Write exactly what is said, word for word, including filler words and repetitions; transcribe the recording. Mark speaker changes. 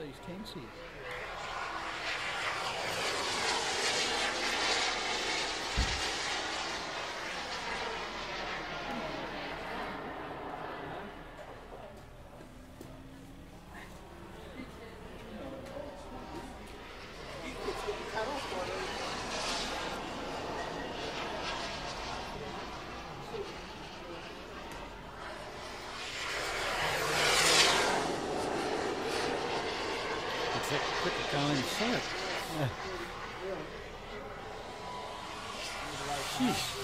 Speaker 1: these tents here. It's that quicker going soap. Yeah. Jeez.